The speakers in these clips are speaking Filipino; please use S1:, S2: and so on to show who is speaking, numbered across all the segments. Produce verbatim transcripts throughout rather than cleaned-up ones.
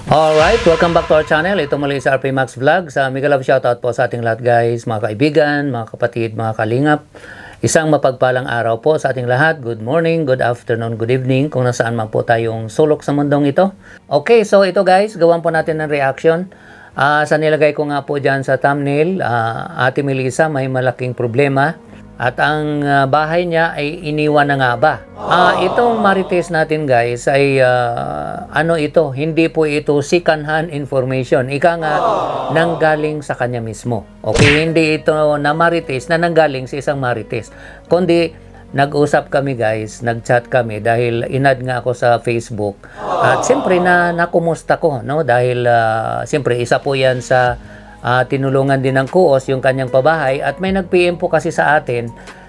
S1: Alright, welcome back to our channel. Ito muli sa R P Max Vlog. Sa mega love shoutout po sa ating lahat guys, mga kaibigan, mga kapatid, mga kalingap. Isang mapagpalang araw po sa ating lahat. Good morning, good afternoon, good evening, kung nasaan man po tayong sulok sa mundong ito. Okay, so ito guys, gawan po natin ng reaction. Uh, sa nilagay ko nga po dyan sa thumbnail, uh, Ate Melissa may malaking problema. At ang uh, bahay niya ay iniwan na nga ba? Uh, itong marites natin guys ay uh, ano ito, hindi po ito second hand information. Ika nga nanggaling sa kanya mismo. Okay, hindi ito na marites na nanggaling sa isang marites. Kundi nag-usap kami guys, nag-chat kami dahil inad nga ako sa Facebook. At siyempre na nakumusta ko, no? Dahil uh, siyempre isa po yan sa Uh, tinulungan din ng Kuos yung kanyang pabahay at may nag-P M po kasi sa atin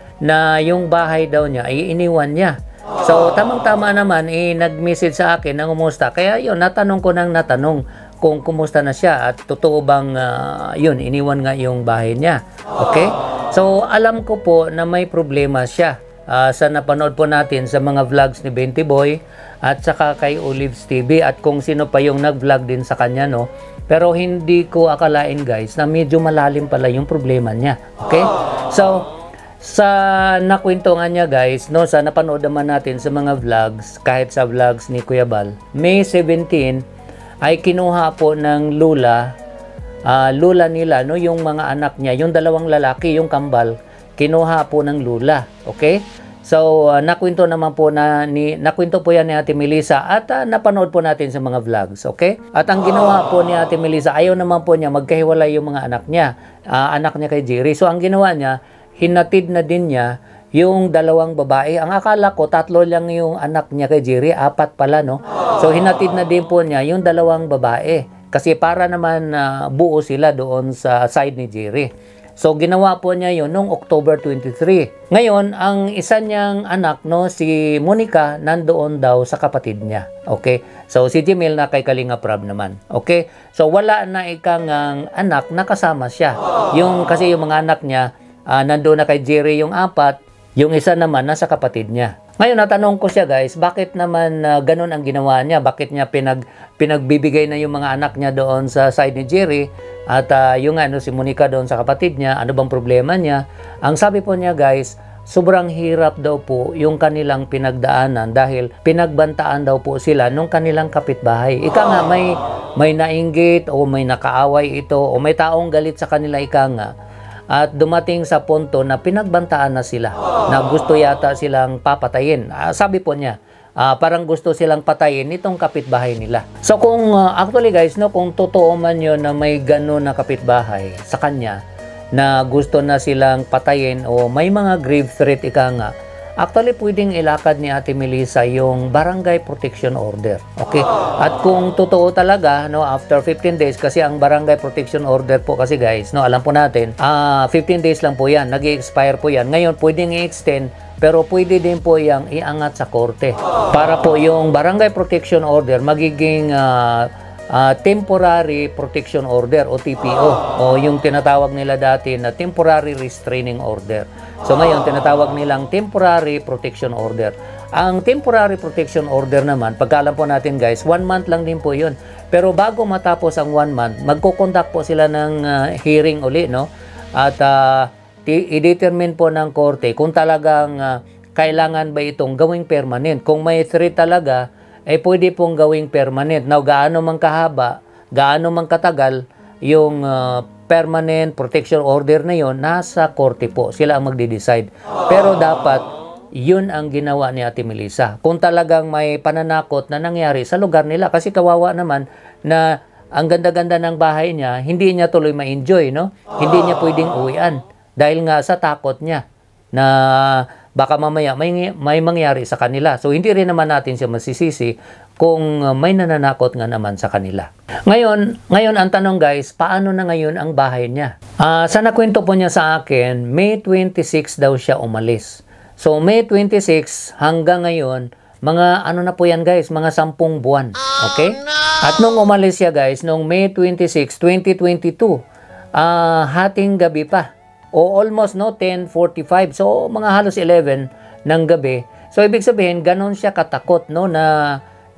S1: na yung bahay daw niya ay iniwan niya. So tamang-tama naman eh, nag-message sa akin na kumusta. Kaya yun, natanong ko nang natanong kung kumusta na siya at totoo bang uh, yun, iniwan nga yung bahay niya. Okay? So alam ko po na may problema siya. Uh, sa napanood po natin sa mga vlogs ni Benty Boy at saka kay Olives T V at kung sino pa yung nag-vlog din sa kanya, no? Pero hindi ko akalain guys na medyo malalim pala yung problema niya. Okay? So, sa nakwentuhan niya guys, no, sa napanood naman natin sa mga vlogs, kahit sa vlogs ni Kuya Bal, May seventeenth ay kinuha po ng lula, uh, lula nila, no, yung mga anak niya, yung dalawang lalaki, yung kambal, kinuha po ng lula. Okay? So, uh, nakwento naman po na ni nakwento po yan ni Ate Melissa at uh, napanood po natin sa mga vlogs, okay? At ang ginawa po ni Ate Melissa, ayaw naman po niya magkahiwalay yung mga anak niya, uh, anak niya kay Jerry. So, ang ginawa niya, hinatid na din niya yung dalawang babae. Ang akala ko, tatlo lang yung anak niya kay Jerry, apat pala, no? So, hinatid na din po niya yung dalawang babae. Kasi para naman uh, buo sila doon sa side ni Jerry. So, ginawa po niya yun noong October twenty-three. Ngayon, ang isa niyang anak, no, si Monica, nandoon daw sa kapatid niya. Okay? So, si Jemel na kay Kalinga Prab naman. Okay? So, wala na ikang ang anak na kasama siya. Yung, kasi yung mga anak niya, uh, nandoon na kay Jerry yung apat, yung isa naman nasa kapatid niya. Ngayon, natanong ko siya guys, bakit naman uh, ganun ang ginawa niya? Bakit niya pinag, pinagbibigay na yung mga anak niya doon sa side ni Jerry? At uh, yung ano, si Monica doon sa kapatid niya, ano bang problema niya? Ang sabi po niya guys, sobrang hirap daw po yung kanilang pinagdaanan dahil pinagbantaan daw po sila nung kanilang kapitbahay. Ika nga, may, may nainggit o may nakaaway ito o may taong galit sa kanila, ika nga. At dumating sa punto na pinagbantaan na sila, na gusto yata silang papatayin. Uh, sabi po niya, uh, parang gusto silang patayin itong kapitbahay nila. So kung uh, actually guys, no, kung totoo man yun na may gano'n na kapitbahay sa kanya, na gusto na silang patayin o may mga grave threat, ika nga, actually pwedeng ilakad ni Ate Melissa yung Barangay Protection Order. Okay? At kung totoo talaga, no, after fifteen days, kasi ang Barangay Protection Order po kasi guys, no, alam po natin, uh, fifteen days lang po yan, nag-i-expire po yan. Ngayon, pwedeng i-extend, pero pwede din po yung iangat sa korte. Para po yung Barangay Protection Order magiging uh, uh, Temporary Protection Order o T P O, o yung tinatawag nila dati na Temporary Restraining Order. So ngayon, tinatawag nilang Temporary Protection Order. Ang Temporary Protection Order naman, pagkaalam po natin guys, one month lang din po yun. Pero bago matapos ang one month, magkukonduct po sila ng uh, hearing uli, no? At uh, i-determine po ng korte kung talagang uh, kailangan ba itong gawing permanent. Kung may threat talaga, eh pwede pong gawing permanent. Now, gaano man kahaba, gaano man katagal, yung uh, permanent protection order na yon, nasa korte po. Sila ang magde-decide. Pero dapat, yun ang ginawa ni Ate Melissa. Kung talagang may pananakot na nangyari sa lugar nila, kasi kawawa naman na ang ganda-ganda ng bahay niya, hindi niya tuloy ma-enjoy, no? Hindi niya pwedeng uwian. Dahil nga sa takot niya na baka mamaya may, may mangyari sa kanila. So, hindi rin naman natin siya masisisi kung may nananakot nga naman sa kanila. Ngayon, ngayon ang tanong guys, paano na ngayon ang bahay niya? Uh, sa nakwento po niya sa akin, May twenty-six daw siya umalis. So, May twenty-six hanggang ngayon, mga ano na po yan guys, mga sampung buwan. Okay? At nung umalis siya guys, nung May twenty-six, twenty twenty-two, uh, hating gabi pa. O almost no, ten forty-five. So, mga halos eleven ng gabi. So, ibig sabihin, ganon siya katakot, no, na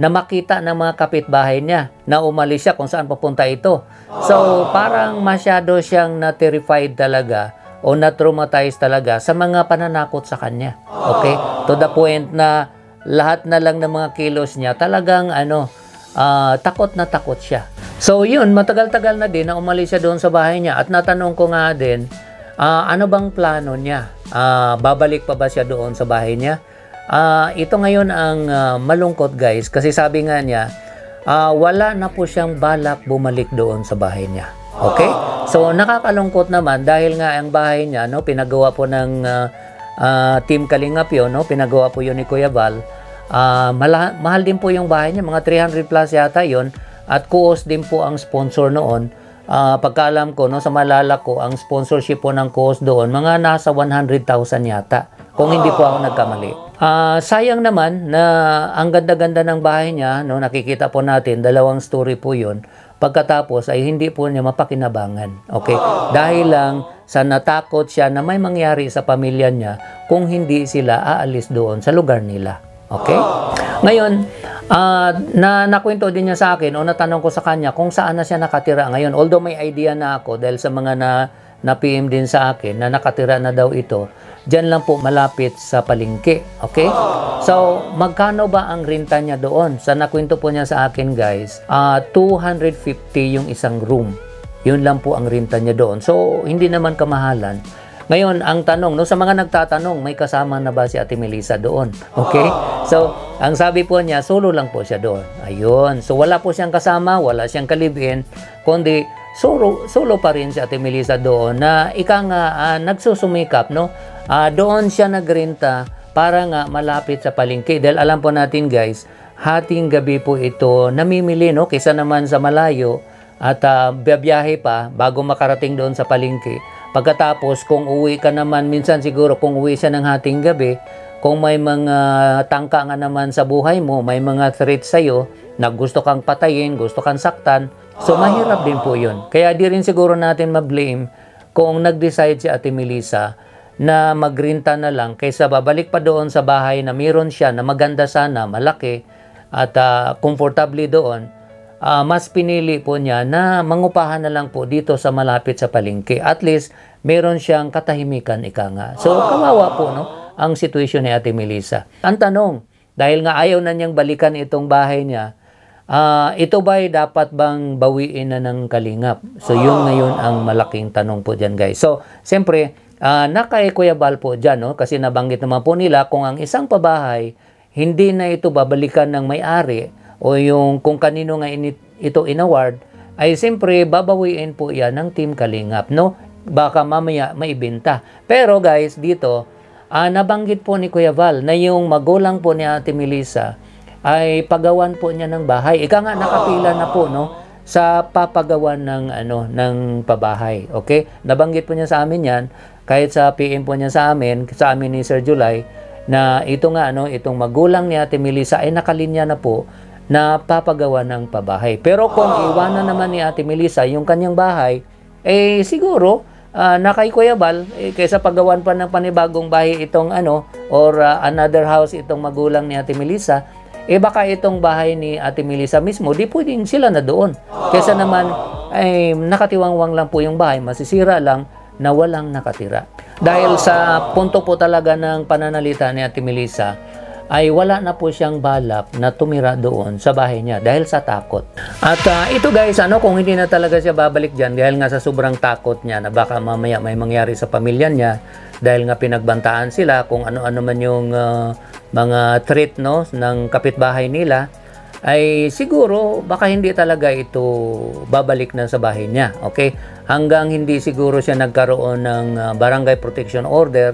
S1: na makita ng mga kapitbahay niya na umalis siya kung saan papunta ito. So, parang masyado siyang na-terrified talaga o na-traumatize talaga sa mga pananakot sa kanya. Okay? To the point na lahat na lang ng mga kilos niya talagang ano, uh, takot na takot siya. So, yun, matagal-tagal na din na umalis siya doon sa bahay niya at natanong ko nga din, uh, ano bang plano niya? Uh, babalik pa ba siya doon sa bahay niya? Uh, ito ngayon ang uh, malungkot guys kasi sabi nga niya uh, wala na po siyang balak bumalik doon sa bahay niya. Okay? So nakakalungkot naman dahil nga ang bahay niya no pinagawa po ng uh, uh, Team Kalingap yun, no? Pinagawa po yun ni Kuya Val. Uh, mala- mahal din po yung bahay niya, mga three hundred plus yata yun at Kuos din po ang sponsor noon. Uh, pagkaalam ko no sa malala ko ang sponsorship po ng Kuos doon mga nasa one hundred thousand yata kung hindi po ako nagkamali. Uh, sayang naman na ang ganda-ganda ng bahay niya, no, nakikita po natin, dalawang story po yun. Pagkatapos ay hindi po niya mapakinabangan. Okay? Dahil lang sa natakot siya na may mangyari sa pamilya niya kung hindi sila aalis doon sa lugar nila. Okay? Ngayon, uh, na nakwento din niya sa akin o natanong ko sa kanya kung saan na siya nakatira ngayon. Although may idea na ako dahil sa mga na na P M din sa akin na nakatira na daw ito, dyan lang po malapit sa palengke. Okay? So, magkano ba ang renta niya doon? Sa nakwento po niya sa akin guys, uh, two hundred fifty yung isang room. Yun lang po ang renta niya doon. So, hindi naman kamahalan. Ngayon, ang tanong, no, sa mga nagtatanong, may kasama na ba si Ate Melissa doon? Okay? So, ang sabi po niya, solo lang po siya doon. Ayun. So, wala po siyang kasama, wala siyang kalibin, kundi solo, solo pa rin si Ate Melissa doon na ika nga uh, nagsusumikap, no? Uh, doon siya nagrenta para nga malapit sa palengke. Dahil alam po natin guys, hating gabi po ito namimili, no? Kaysa naman sa malayo at uh, biyahe pa bago makarating doon sa palengke. Pagkatapos, kung uwi ka naman, minsan siguro kung uwi siya ng hating gabi, kung may mga tangka nga naman sa buhay mo, may mga threat sa'yo, na gusto kang patayin, gusto kang saktan, so mahirap din po yun. Kaya di rin siguro natin ma-blame kung nag-decide si Ate Melissa na magrenta na lang kaysa babalik pa doon sa bahay na meron siya na maganda sana, malaki, at uh, comfortably doon. Uh, mas pinili po niya na mangupahan na lang po dito sa malapit sa palengke. At least, meron siyang katahimikan, ika nga. So, kawawa po, no, ang sitwasyon ni Ate Melissa. Ang tanong, dahil nga ayaw na niyang balikan itong bahay niya, uh, ito ba'y dapat bang bawiin na ng Kalingap? So, yun ngayon ang malaking tanong po dyan, guys. So, siyempre, uh, nakay Kuya Val po dyan, no, kasi nabanggit naman po nila kung ang isang pabahay, hindi na ito babalikan ng may-ari, o yung kung kanino nga init, ito inaward, ay siyempre babawiin po yan ng Team Kalingap, no? Baka mamaya maibenta. Pero guys, dito, uh, nabanggit po ni Kuya Val na yung magulang po ni Ate Melissa ay pagawan po niya ng bahay. Ika nga nakapila na po, no? Sa papagawan ng, ano, ng pabahay. Okay? Nabanggit po niya sa amin yan, kahit sa P M po niya sa amin, sa amin ni Sir July, na ito nga, ano, itong magulang ni Ate Melissa ay nakalinya na po na papagawa ng pabahay. Pero kung iwanan naman ni Ate Melissa yung kanyang bahay, eh siguro, uh, na kay Kuya Val, eh, kaysa pagawan pa ng panibagong bahay itong ano, or uh, another house itong magulang ni Ate Melissa, eh baka itong bahay ni Ate Melissa mismo, di pwedeng sila na doon. Kaysa naman, ay nakatiwangwang lang po yung bahay, masisira lang na walang nakatira. Dahil sa punto po talaga ng pananalita ni Ate Melissa, ay wala na po siyang balak na tumira doon sa bahay niya dahil sa takot. At uh, ito guys, ano, kung hindi na talaga siya babalik dyan dahil nga sa sobrang takot niya na baka mamaya may mangyari sa pamilya niya dahil nga pinagbantaan sila kung ano-ano man yung uh, mga threat, no, ng kapitbahay nila, ay siguro baka hindi talaga ito babalik na sa bahay niya. Okay? Hanggang hindi siguro siya nagkaroon ng uh, barangay protection order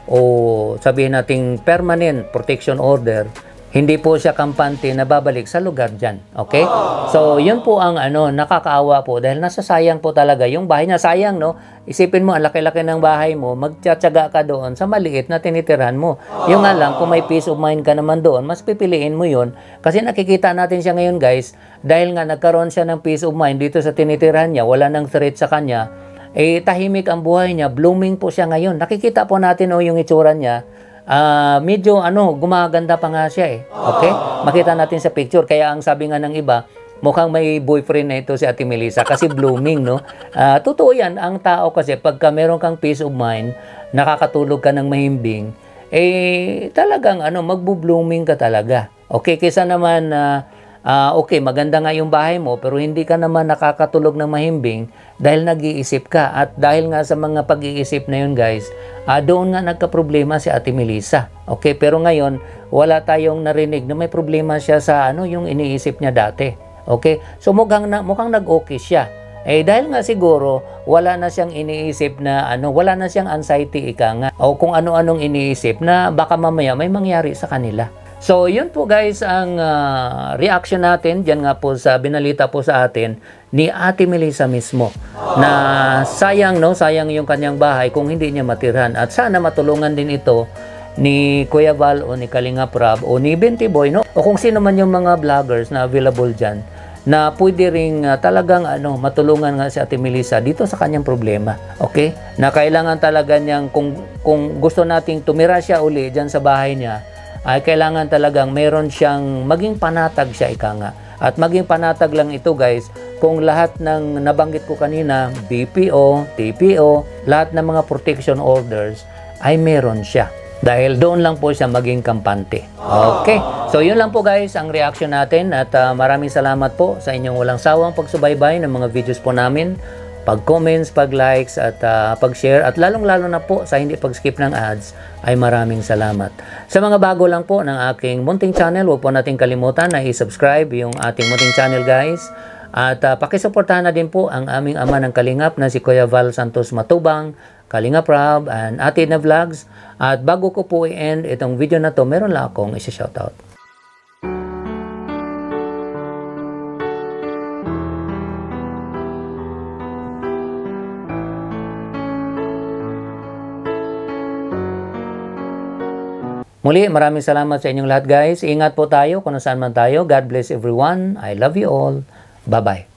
S1: o sabihin nating permanent protection order, hindi po siya kampante na babalik sa lugar dyan. Okay? So, yun po ang ano, nakakaawa po dahil nasasayang po talaga yung bahay niya. Sayang, no? Isipin mo, ang laki-laki ng bahay mo, magtsatsaga ka doon sa maliit na tinitirahan mo. Yung nga lang, kung may peace of mind ka naman doon, mas pipiliin mo yun. Kasi nakikita natin siya ngayon, guys, dahil nga nagkaroon siya ng peace of mind dito sa tinitirahan niya, wala nang threat sa kanya, eh tahimik ang buhay niya, blooming po siya ngayon. Nakikita po natin, oh, yung itsura niya, ah, medyo ano, gumaganda pa nga siya eh. Okay? Makita natin sa picture. Kaya ang sabi nga ng iba, mukhang may boyfriend na ito si Ate Melissa kasi blooming, no? Ah, totoo yan. Ang tao kasi, pagka meron kang peace of mind, nakakatulog ka ng mahimbing, eh, talagang ano, magbo-blooming ka talaga. Okay? Kaysa naman, uh, uh, okay, maganda nga yung bahay mo, pero hindi ka naman nakakatulog ng mahimbing dahil nag-iisip ka. At dahil nga sa mga pag-iisip na yun, guys, uh, doon nga nagka-problema si Ate Melissa. Okay? Pero ngayon, wala tayong narinig na may problema siya sa ano, yung iniisip niya dati. Okay? So mukhang, na, mukhang nag-okay siya. Eh dahil nga siguro wala na siyang iniisip na ano, wala na siyang anxiety ika nga o kung ano-anong iniisip na baka mamaya may mangyari sa kanila. So yun po guys ang uh, reaction natin diyan nga po sa binalita po sa atin ni Ate Melissa mismo. Na sayang no, sayang yung kanyang bahay kung hindi niya matirhan at sana matulungan din ito ni Kuya Val o ni Kalinga Prab o ni Binti Boy no o kung sino man yung mga vloggers na available diyan na pwede ring uh, talagang ano, matulungan nga si Ate Melissa dito sa kanyang problema. Okay? Na kailangan talaga niyang, kung, kung gusto nating tumira siya uli dyan sa bahay niya, ay kailangan talagang meron siyang, maging panatag siya ika nga. At maging panatag lang ito guys, kung lahat ng nabanggit ko kanina, B P O, T P O, lahat ng mga protection orders, ay meron siya. Dahil doon lang po siya maging kampante. Okay. So yun lang po guys ang reaction natin at uh, maraming salamat po sa inyong walang sawang pagsubaybay ng mga videos po namin, pag-comments, pag-likes at uh, pag-share at lalong-lalo na po sa hindi pag-skip ng ads ay maraming salamat. Sa mga bago lang po ng aking munting channel, huwag po nating kalimutan na i-subscribe yung ating munting channel guys. At uh, pakisuportahan na din po ang aming ama ng Kalingap na si Kuya Val Santos Matubang, Kalinga Prab, and Ate na Vlogs. At bago ko po i-end itong video na to, meron lang akong isi-shoutout. Muli, maraming salamat sa inyong lahat guys. Ingat po tayo kung saan man tayo. God bless everyone. I love you all. Bye-bye.